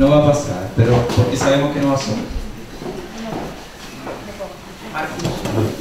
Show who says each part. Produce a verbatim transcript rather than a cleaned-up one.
Speaker 1: no va a pasar, pero porque sabemos que no va a ser.
Speaker 2: Marcos.